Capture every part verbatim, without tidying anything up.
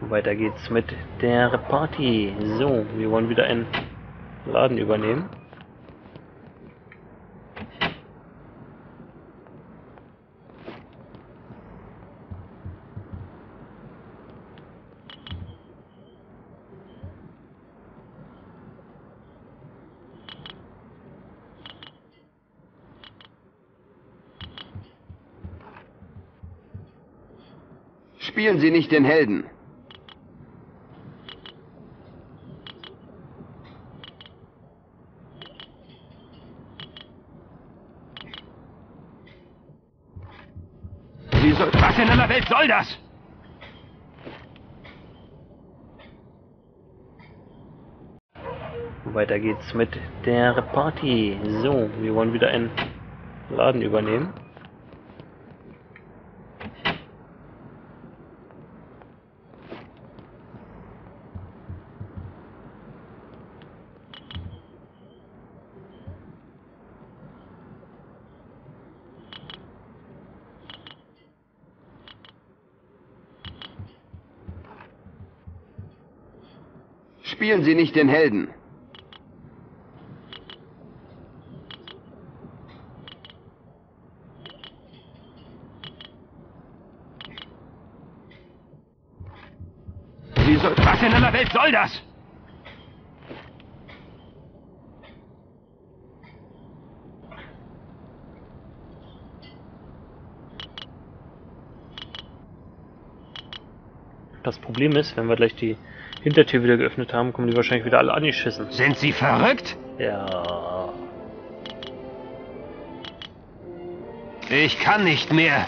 Weiter geht's mit der Party. So, wir wollen wieder einen Laden übernehmen. Spielen Sie nicht den Helden. Sie soll... Was in aller Welt soll das? Weiter geht's mit der Party. So, wir wollen wieder einen Laden übernehmen. Spielen Sie nicht den Helden. Sie soll... Was in aller Welt soll das? Das Problem ist, wenn wir gleich die Hintertür wieder geöffnet haben, kommen die wahrscheinlich wieder alle angeschissen. Sind Sie verrückt? Ja. Ich kann nicht mehr.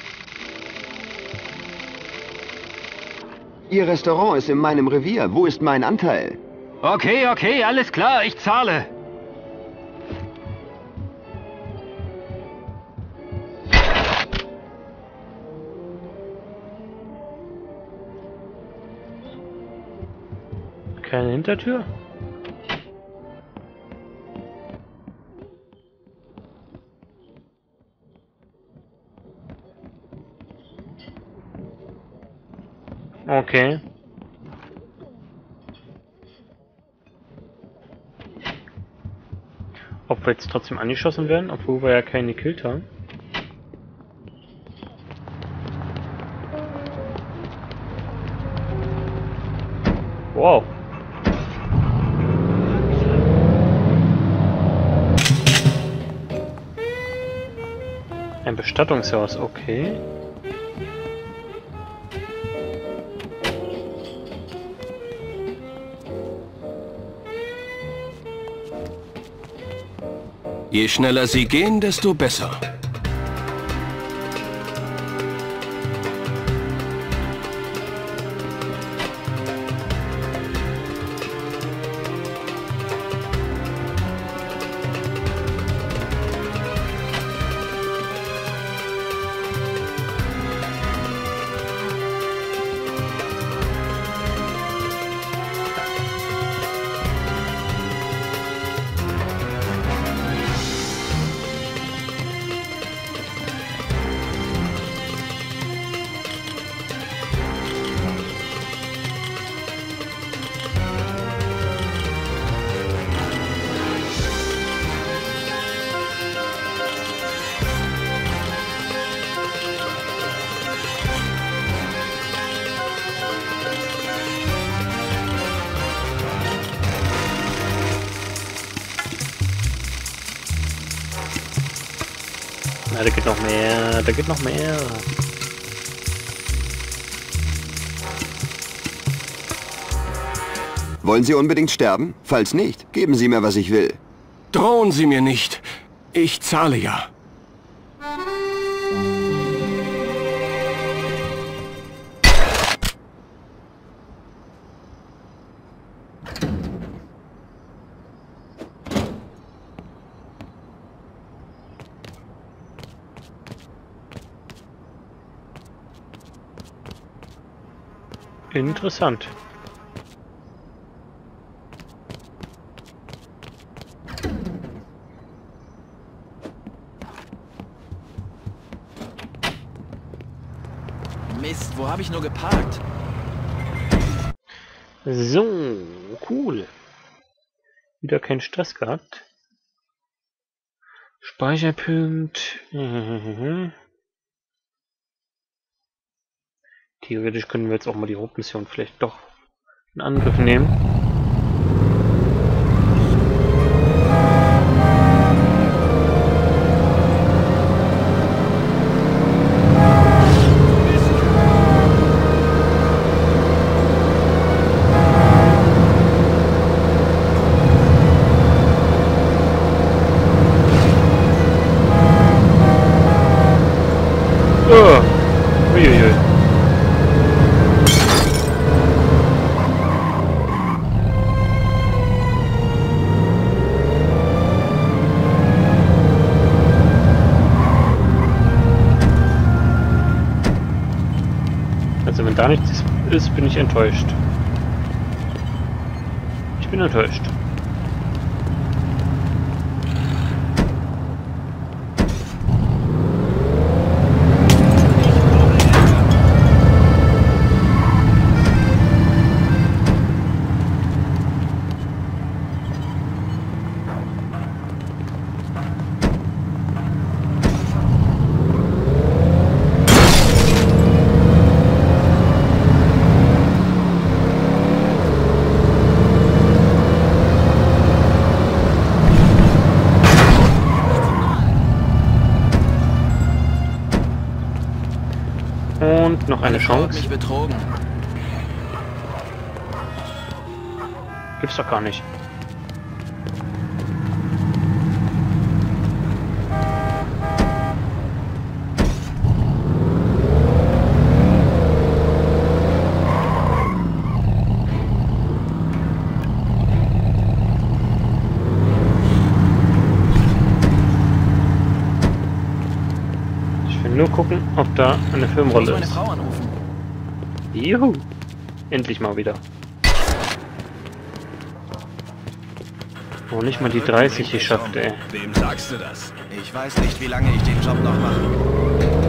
Ihr Restaurant ist in meinem Revier. Wo ist mein Anteil? Okay, okay, alles klar, ich zahle. Keine Hintertür? Okay. Ob wir jetzt trotzdem angeschossen werden, obwohl wir ja keinen gekillt haben? Wow. Ein Bestattungshaus, okay. Je schneller Sie gehen, desto besser. Na, da geht noch mehr, da geht noch mehr. Wollen Sie unbedingt sterben? Falls nicht, geben Sie mir, was ich will. Drohen Sie mir nicht. Ich zahle ja. Interessant. Mist, wo habe ich nur geparkt? So, cool. Wieder keinen Stress gehabt. Speicherpunkt. Theoretisch können wir jetzt auch mal die Hauptmission vielleicht doch in Angriff nehmen. Oh, uiuiui. Also wenn da nichts ist, bin ich enttäuscht. Ich bin enttäuscht. Und noch eine Chance. Mich betrogen. Gibt's doch gar nicht. Nur gucken, ob da eine Filmrolle ist. Frau anrufen. Juhu! Endlich mal wieder. Oh, nicht mal die dreißig geschafft, ey. Wem sagst du das? Ich weiß nicht, wie lange ich den Job noch mache.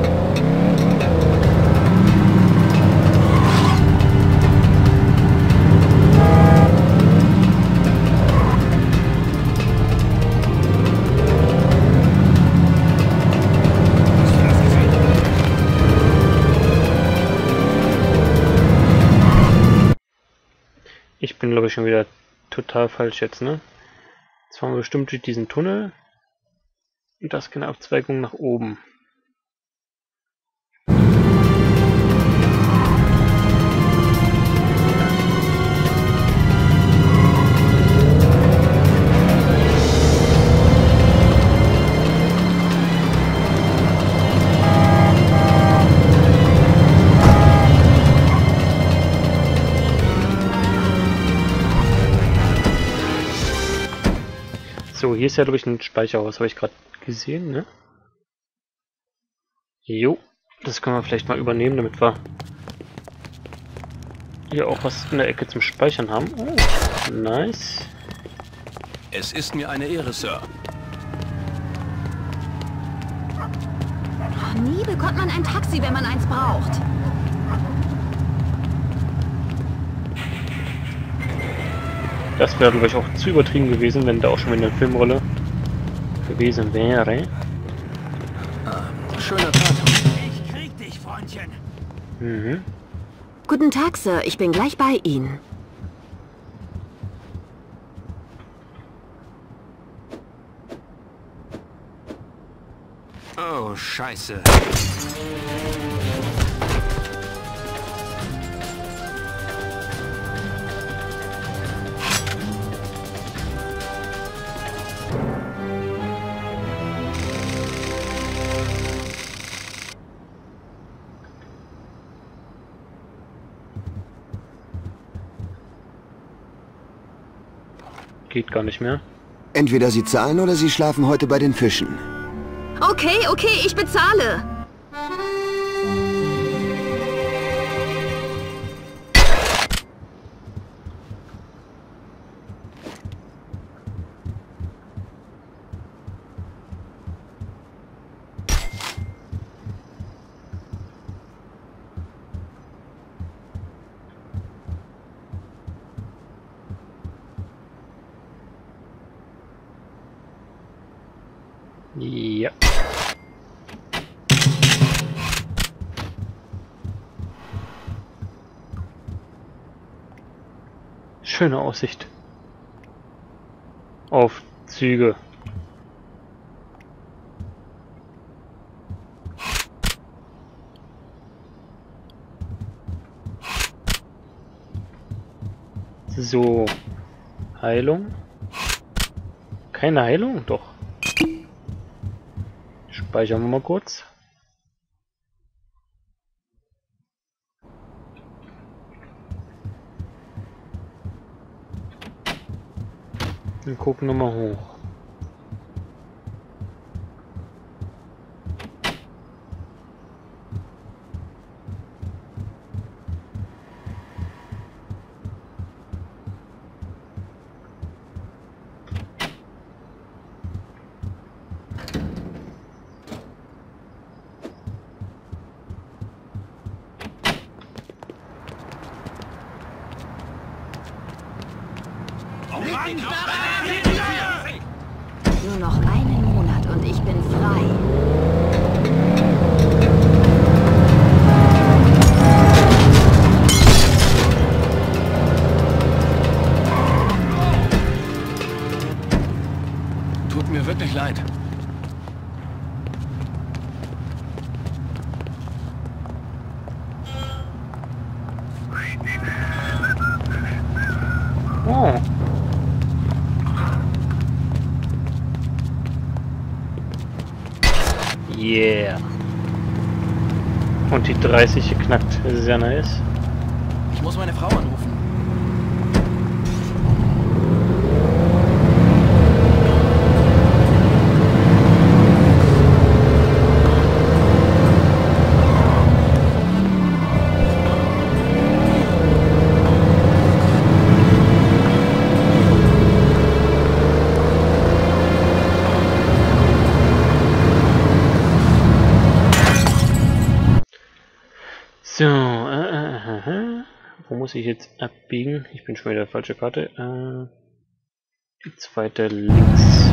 Ich bin, glaube ich, schon wieder total falsch jetzt, ne? Jetzt fahren wir bestimmt durch diesen Tunnel. Und das keine Abzweigung nach oben. So, hier ist ja, glaube ich, ein Speicherhaus, habe ich gerade gesehen, ne? Jo, das können wir vielleicht mal übernehmen, damit wir hier auch was in der Ecke zum Speichern haben. Oh, nice. Es ist mir eine Ehre, Sir. Nie bekommt man ein Taxi, wenn man eins braucht. Das wäre, glaube ich, auch zu übertrieben gewesen, wenn da auch schon wieder eine Filmrolle gewesen wäre. Ah, schöner Tag. Ich krieg dich, Freundchen. Mhm. Guten Tag, Sir. Ich bin gleich bei Ihnen. Oh, Scheiße. Geht gar nicht mehr. Entweder Sie zahlen oder Sie schlafen heute bei den Fischen. Okay, okay, ich bezahle. Ja. Schöne Aussicht. Auf Züge. So. Heilung. Keine Heilung? Doch. Speichern wir mal kurz. Und gucken wir mal hoch. Nur noch einen Monat und ich bin frei. Tut mir wirklich leid. Oh. Yeah. Und die dreißig geknackt. Das ist ja nice. Ich muss meine Frau anrufen. So, äh, äh, äh, äh. Wo muss ich jetzt abbiegen? Ich bin schon wieder falsche Karte. Äh, die zweite links.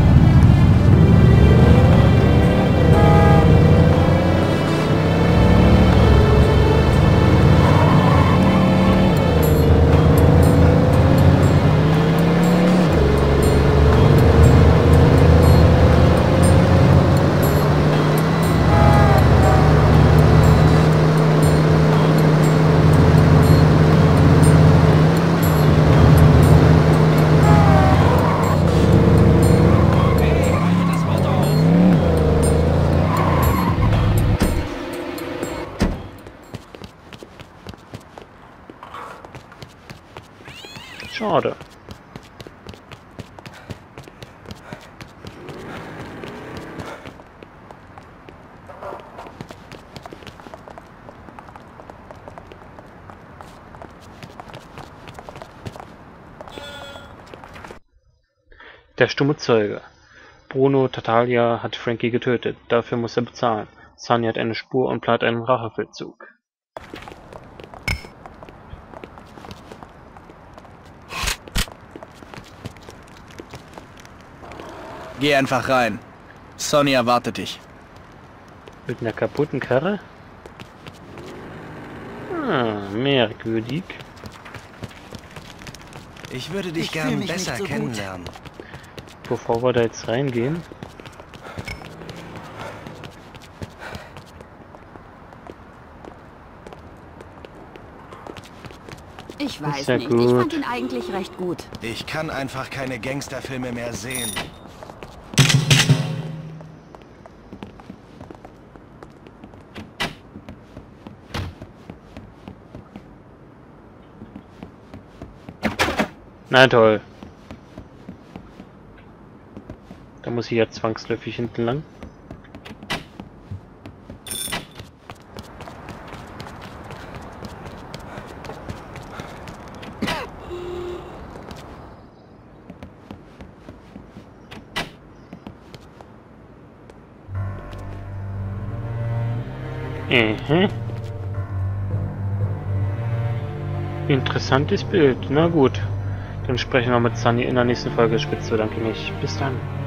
Schade. Der stumme Zeuge. Bruno Tattaglia hat Frankie getötet. Dafür muss er bezahlen. Sunny hat eine Spur und plant einen Rachefeldzug. Geh einfach rein. Sonny erwartet dich. Mit einer kaputten Karre? Ah, merkwürdig. Ich würde dich Ich gern fühl mich besser nicht so gut. kennenlernen. Bevor wir da jetzt reingehen. Ich weiß ja nicht. Ich gut. fand ihn eigentlich recht gut. Ich kann einfach keine Gangsterfilme mehr sehen. Na toll. Da muss ich ja zwangsläufig hinten lang. Mhm. Interessantes Bild. Na gut. Dann sprechen wir mit Sunny in der nächsten Folge. Spitze, danke mich. Bis dann.